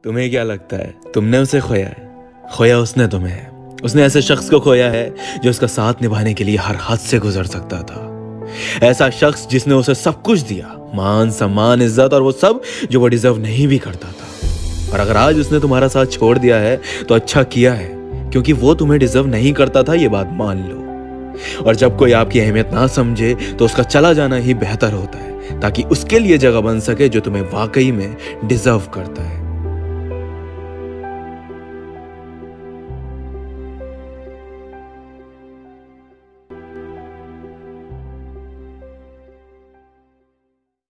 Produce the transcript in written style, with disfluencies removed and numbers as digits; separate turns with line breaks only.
तुम्हें क्या लगता है तुमने उसे खोया है? खोया उसने तुम्हें है। उसने ऐसे शख्स को खोया है जो उसका साथ निभाने के लिए हर हद से गुजर सकता था। ऐसा शख्स जिसने उसे सब कुछ दिया, मान सम्मान इज्जत और वो सब जो वो डिजर्व नहीं भी करता था। और अगर आज उसने तुम्हारा साथ छोड़ दिया है तो अच्छा किया है, क्योंकि वो तुम्हें डिजर्व नहीं करता था, ये बात मान लो। और जब कोई आपकी अहमियत ना समझे तो उसका चला जाना ही बेहतर होता है, ताकि उसके लिए जगह बन सके जो तुम्हें वाकई में डिजर्व करता है।